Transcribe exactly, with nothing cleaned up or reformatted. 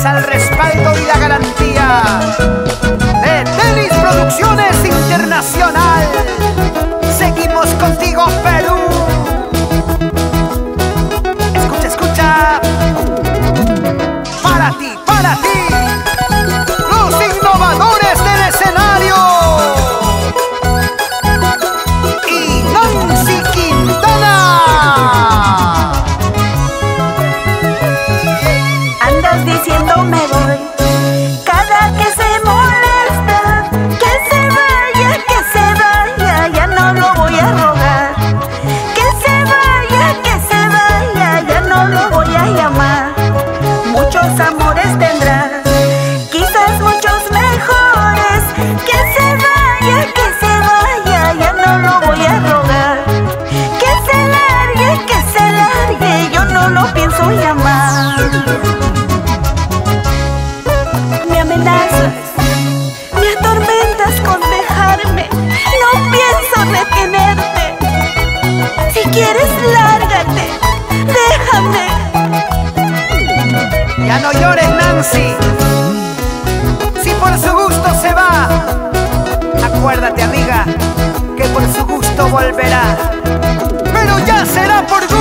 gracias al respaldo y la garantía de Telis Producciones Internacional. Seguimos contigo, Perú. Escucha, escucha. Para ti, para ti, los innovadores del escenario. Y Nancy Quintana. Andas diciendo me voy, cada que se molesta, que se vaya, que se vaya, ya no lo voy a rogar. Que se vaya, que se vaya, ya no lo voy a llamar. Muchos amores tendrás, quizás muchos mejores. Que se vaya, que se vaya, ya no lo voy a rogar. Que se largue, que se largue, yo no lo pienso llamar. Me amenazas, me atormentas con dejarme, no pienso retenerte. Si quieres, lárgate, déjame. Ya no llores, Nancy. Si por su gusto se va, acuérdate, amiga, que por su gusto volverá. Pero ya será por